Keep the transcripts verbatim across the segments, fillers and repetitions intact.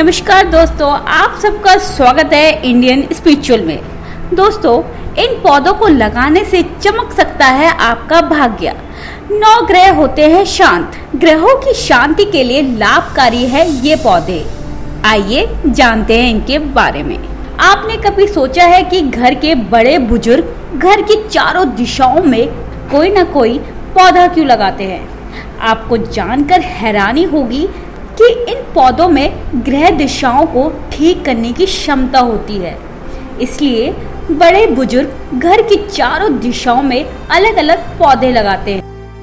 नमस्कार दोस्तों, आप सबका स्वागत है इंडियन स्पिरिचुअल में। दोस्तों, इन पौधों को लगाने से चमक सकता है आपका भाग्य। नौ ग्रह होते हैं शांत। ग्रहों की शांति के लिए लाभकारी है ये पौधे। आइए जानते हैं इनके बारे में। आपने कभी सोचा है कि घर के बड़े बुजुर्ग घर की चारों दिशाओं में कोई न कोई पौधा क्यों लगाते हैं? आपको जानकर हैरानी होगी कि इन पौधों में ग्रह दिशाओं को ठीक करने की क्षमता होती है। इसलिए बड़े बुजुर्ग घर की चारों दिशाओं में अलग अलग पौधे लगाते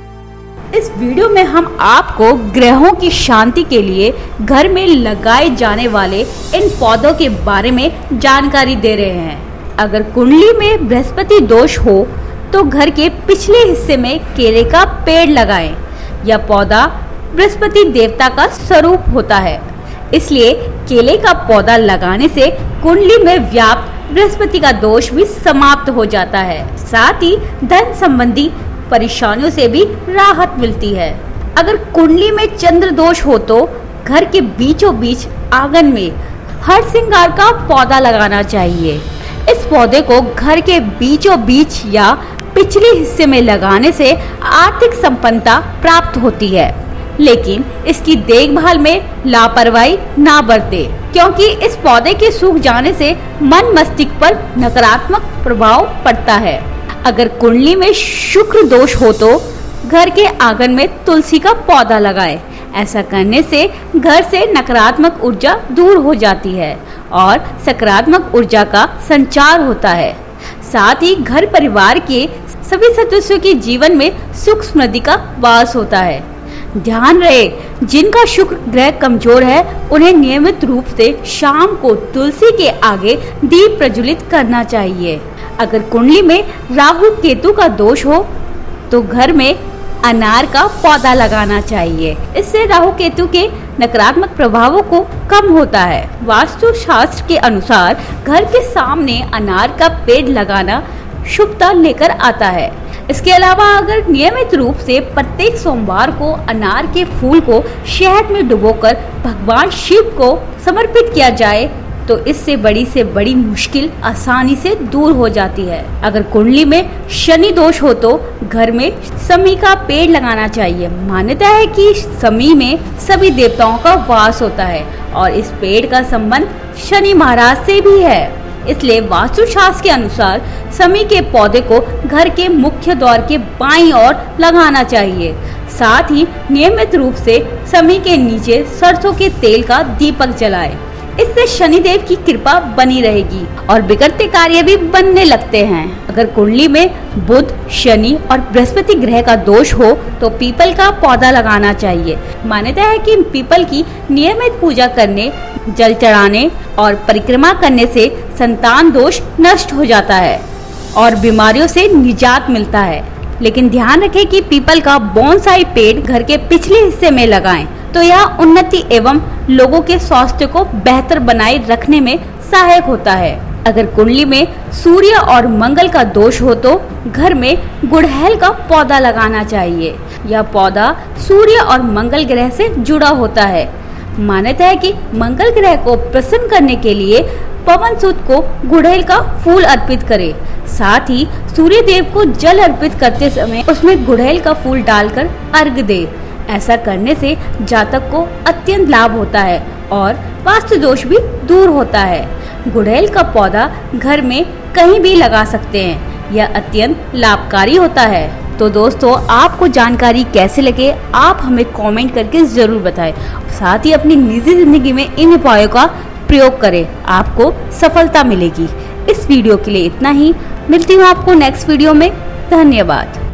हैं। इस वीडियो में हम आपको ग्रहों की शांति के लिए घर में लगाए जाने वाले इन पौधों के बारे में जानकारी दे रहे हैं। अगर कुंडली में बृहस्पति दोष हो तो घर के पिछले हिस्से में केले का पेड़ लगाएं। यह पौधा बृहस्पति देवता का स्वरूप होता है, इसलिए केले का पौधा लगाने से कुंडली में व्याप्त बृहस्पति का दोष भी समाप्त हो जाता है। साथ ही धन संबंधी परेशानियों से भी राहत मिलती है। अगर कुंडली में चंद्र दोष हो तो घर के बीचों बीच आंगन में हर श्रृंगार का पौधा लगाना चाहिए। इस पौधे को घर के बीचों बीच या पिछले हिस्से में लगाने से आर्थिक संपन्नता प्राप्त होती है, लेकिन इसकी देखभाल में लापरवाही ना बरते, क्योंकि इस पौधे के सूख जाने से मन मस्तिष्क पर नकारात्मक प्रभाव पड़ता है। अगर कुंडली में शुक्र दोष हो तो घर के आंगन में तुलसी का पौधा लगाएं। ऐसा करने से घर से नकारात्मक ऊर्जा दूर हो जाती है और सकारात्मक ऊर्जा का संचार होता है। साथ ही घर परिवार के सभी सदस्यों के जीवन में सुख समृद्धि का वास होता है। ध्यान रहे, जिनका शुक्र ग्रह कमजोर है उन्हें नियमित रूप से शाम को तुलसी के आगे दीप प्रज्वलित करना चाहिए। अगर कुंडली में राहु केतु का दोष हो तो घर में अनार का पौधा लगाना चाहिए। इससे राहु केतु के नकारात्मक प्रभावों को कम होता है। वास्तु शास्त्र के अनुसार घर के सामने अनार का पेड़ लगाना शुभता लेकर आता है। इसके अलावा अगर नियमित रूप से प्रत्येक सोमवार को अनार के फूल को शहद में डुबोकर भगवान शिव को समर्पित किया जाए तो इससे बड़ी से बड़ी मुश्किल आसानी से दूर हो जाती है। अगर कुंडली में शनि दोष हो तो घर में समी का पेड़ लगाना चाहिए। मान्यता है कि समी में सभी देवताओं का वास होता है और इस पेड़ का संबंध शनि महाराज से भी है। इसलिए वास्तुशास्त्र के अनुसार समी के पौधे को घर के मुख्य द्वार के बाईं ओर लगाना चाहिए। साथ ही नियमित रूप से समी के नीचे सरसों के तेल का दीपक जलाएं। इससे शनिदेव की कृपा बनी रहेगी और बिगड़ते कार्य भी बनने लगते हैं। अगर कुंडली में बुध, शनि और बृहस्पति ग्रह का दोष हो तो पीपल का पौधा लगाना चाहिए। मान्यता है कि पीपल की नियमित पूजा करने, जल चढ़ाने और परिक्रमा करने से संतान दोष नष्ट हो जाता है और बीमारियों से निजात मिलता है। लेकिन ध्यान रखें कि पीपल का बोनसाई पेड़ घर के पिछले हिस्से में लगाएं, तो यह उन्नति एवं लोगों के स्वास्थ्य को बेहतर बनाए रखने में सहायक होता है। अगर कुंडली में सूर्य और मंगल का दोष हो तो घर में गुड़हल का पौधा लगाना चाहिए। यह पौधा सूर्य और मंगल ग्रह से जुड़ा होता है। मान्यता है कि मंगल ग्रह को प्रसन्न करने के लिए पवन सूत को गुड़हल का फूल अर्पित करें। साथ ही सूर्य देव को जल अर्पित करते समय उसमें गुड़हल का फूल डालकर अर्घ दे। ऐसा करने से जातक को अत्यंत लाभ होता है और वास्तु दोष भी दूर होता है। गुड़हल का पौधा घर में कहीं भी लगा सकते हैं। यह अत्यंत लाभकारी होता है। तो दोस्तों, आपको जानकारी कैसे लगे आप हमें कमेंट करके जरूर बताएं। साथ ही अपनी निजी जिंदगी में इन उपायों का प्रयोग करें, आपको सफलता मिलेगी। इस वीडियो के लिए इतना ही। मिलती हूँ आपको नेक्स्ट वीडियो में। धन्यवाद।